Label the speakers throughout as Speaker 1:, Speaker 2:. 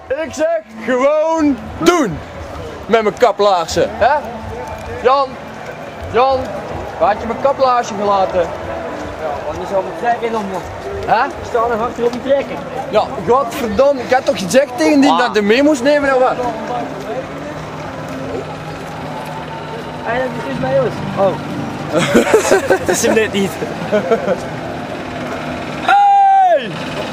Speaker 1: Ik zeg gewoon doen. Met mijn kaplaarzen, hè? Jan, waar had je mijn kaplaarzen gelaten?
Speaker 2: Ja, want er zal mijn trekker in om.
Speaker 1: Hè?
Speaker 2: Ik sta nog achter op die trekker.
Speaker 1: Ja, godverdomme, ik had toch gezegd tegen die dat hij mee moest nemen of wat?
Speaker 2: Eindelijk is bij ons. Oh. Dat is hem net niet.
Speaker 1: Hey!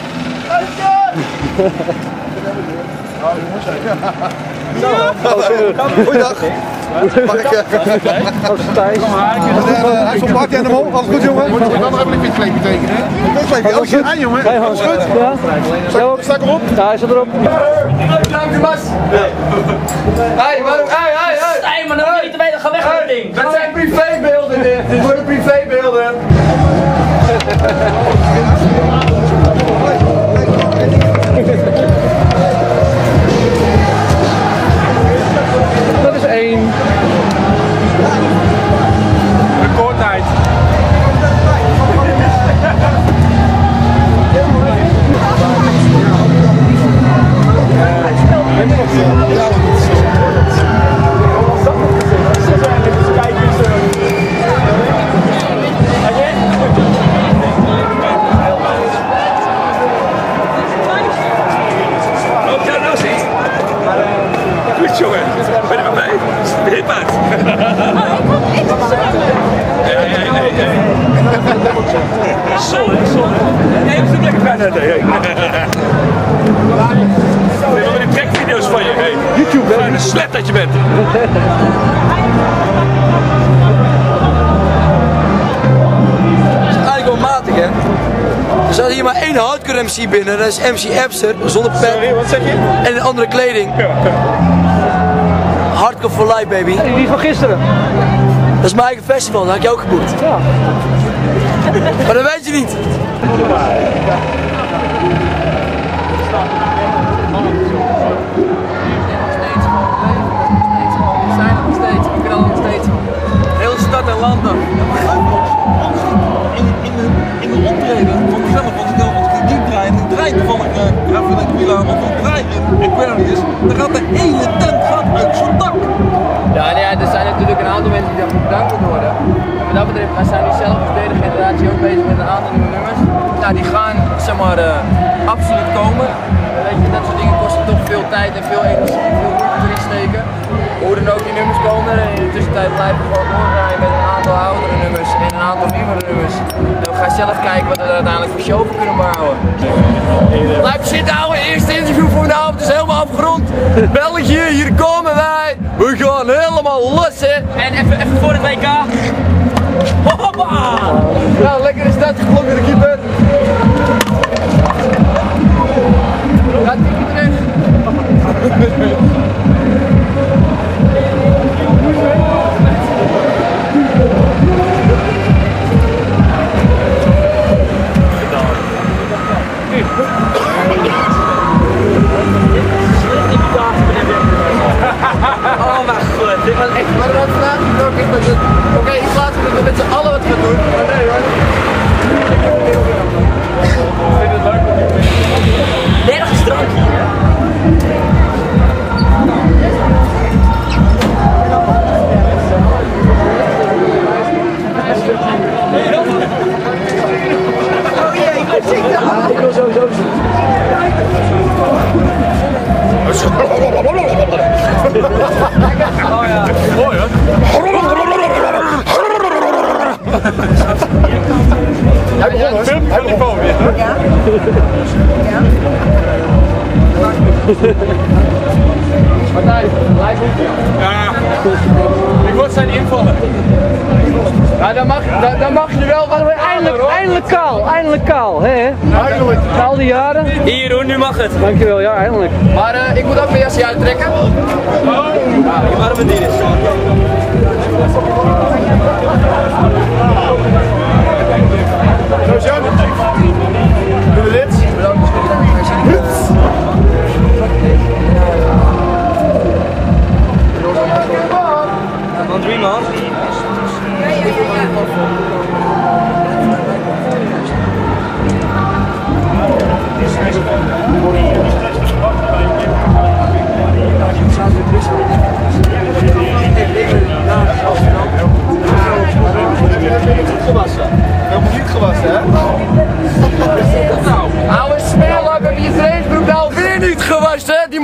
Speaker 3: Goeiedag. Mag ik?
Speaker 2: Thijs.
Speaker 3: Hij is van Mark Animal. Alles goed, jongen? Moet je dan nog even een witskleepje tekenen? Een witskleepje? Alles goed? Jongen. Alles goed?
Speaker 2: Ja.
Speaker 3: Sta ik erop?
Speaker 2: Ja, hij staat erop.
Speaker 1: Dank u, Bas. Hey, waarom?
Speaker 2: Hey, maar dan wil je niet te weten, ga weg met dat ding.
Speaker 1: Dat zijn privébeelden dit worden privébeelden.
Speaker 2: Dat is 1.
Speaker 1: Recordtijd.
Speaker 4: Goed jongen, ben je bij mij? Hippaard. Zonne. Hey, we lekker bijna. Ik wil die trekvideo's van je. Hey. YouTube, hè? Een slet dat je bent.
Speaker 1: Dat is eigenlijk wel matig, hè? Er staat hier maar één hardcore MC binnen, dat is MC Epster, zonder pet.
Speaker 4: Sorry, wat zeg je?
Speaker 1: En een andere kleding. Hardcore for life, baby.
Speaker 2: Die van gisteren.
Speaker 1: Dat is mijn eigen festival, dat had ik jou ook geboekt.
Speaker 2: Ja.
Speaker 1: Maar dat weet je niet. Heel stad en land dan.
Speaker 5: In de optreden van mezelf, als ik die draai en ik draai toevallig even een Aquila, want ik draai in Aquarius, dan gaat de hele tent uit zo'n dak.
Speaker 1: Ja, nee, er zijn natuurlijk een aantal mensen die daarvoor bedankt moeten worden. En wat dat betreft, wij zijn nu zelf als derde generatie ook bezig met een aantal nieuwe nummers. Nou, die gaan zeg maar absoluut komen. Weet je, dat soort dingen kosten toch veel tijd en veel energie, veel moeite erin steken. Hoe dan ook die nummers komen en in de tussentijd blijven we gewoon doordraaien met een aantal oudere nummers en een aantal nieuwere nummers. En we gaan zelf kijken wat we er uiteindelijk voor show voor kunnen bouwen. Blijf zitten ouwe, eerste interview voor vanavond is helemaal afgerond. België, hier komen wij. We gaan helemaal los hè.
Speaker 2: En even voor het WK. Hoppa!
Speaker 1: Nou, lekker is dat geklopt de keeper. Gaat tikje terug.
Speaker 2: Oh mijn god, dit was echt...
Speaker 1: Maar dat vandaag oké, ik laat we met z'n allen wat gaan doen. Maar nee hoor. Ik vind het leuk.
Speaker 2: nergens drank hier.
Speaker 1: Oh jee, ik wil sowieso zien.
Speaker 2: Oh ja.
Speaker 4: Mooi hoor.
Speaker 1: Heb je een
Speaker 4: Filmniveau weer.
Speaker 1: Ja. Ja. Martijn, live op.
Speaker 4: Ja. Ik word zijn invallen.
Speaker 1: Ja, dan mag je wel wat.
Speaker 2: Eindelijk kaal, hè?
Speaker 3: Eindelijk.
Speaker 2: Na al die jaren.
Speaker 5: Hier hoor, nu mag het.
Speaker 2: Dankjewel, ja, eindelijk.
Speaker 1: Maar ik moet ook mijn jasje uittrekken.
Speaker 5: Waarom het hier is.
Speaker 3: Zo, Jan. Doe we dit?
Speaker 5: Van 3 man.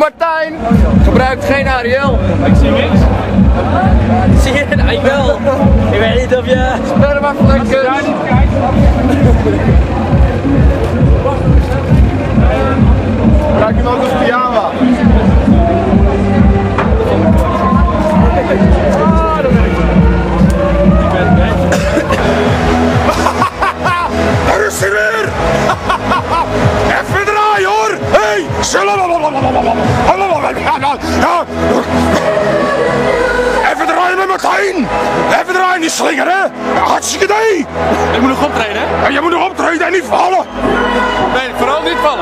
Speaker 1: Martijn gebruikt geen Ariel.
Speaker 2: Ik zie niks. Zie je? Nou, ik wel. Ik weet niet of je...
Speaker 1: Spermavlekken.
Speaker 2: Daar niet kijkt.
Speaker 3: Kijk hem ook als pyjama.
Speaker 6: Daar is hij weer! Even draaien hoor! Hey! Even draaien met Martijn! Even draaien, niet slingeren! Hartstikke idee!
Speaker 4: Ik moet nog optreden, hè?
Speaker 6: En je moet nog optreden en niet vallen!
Speaker 4: Nee, vooral niet vallen.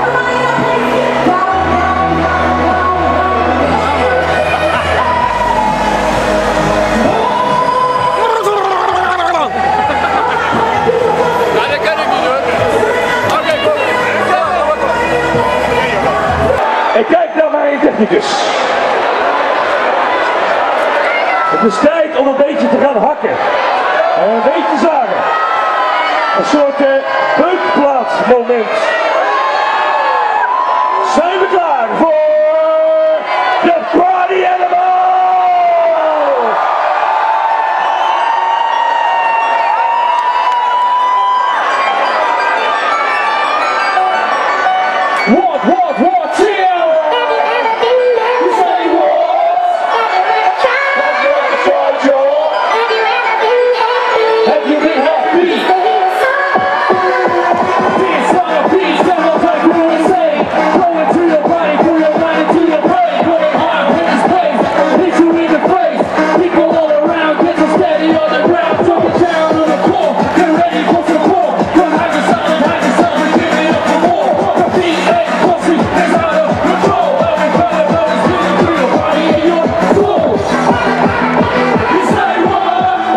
Speaker 1: Nou, dat kan ik niet hoor. Oké, kom.
Speaker 6: Ik kijk naar mijn technicus. Het is tijd om een beetje te gaan hakken. En een beetje zagen. Een soort beukplaatsmoment. Zijn we klaar voor de Party Animals? What, chill! You say what? Have you been happy? Peace, son of peace, that's what I wanna say. Going through your body, through your mind, into your brain. Going hard in this place, hit you in the face. People all around, get so steady on the ground. Jumping down on the floor, get ready for some more. Don't hide yourself and give it up for more. The beat ain't pussy, it's out of control. Every brother is feeling through your body and your soul. You say what?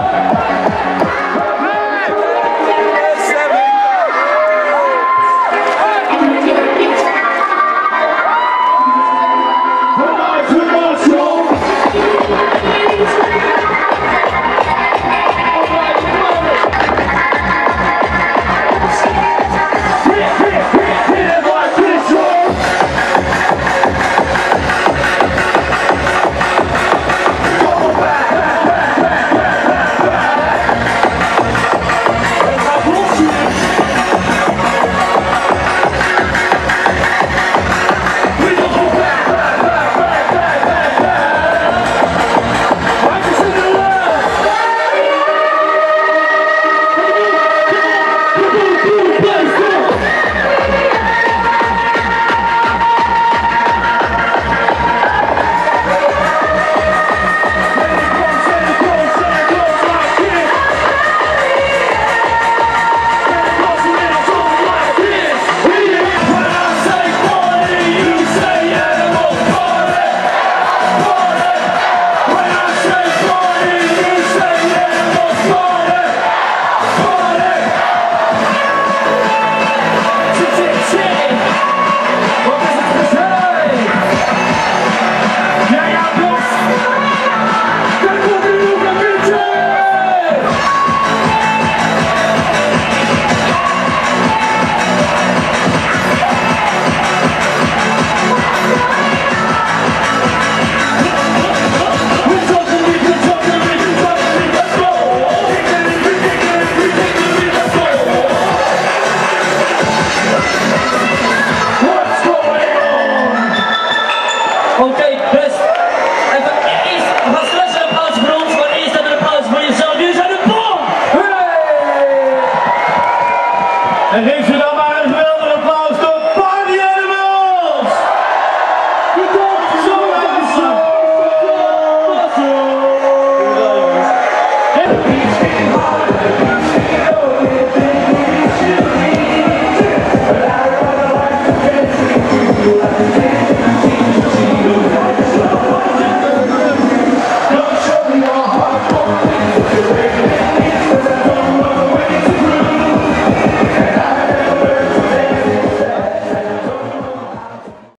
Speaker 6: En geef ze dan maar een geweldig applaus voor Party Animals! Je komt zo even zo! Zo!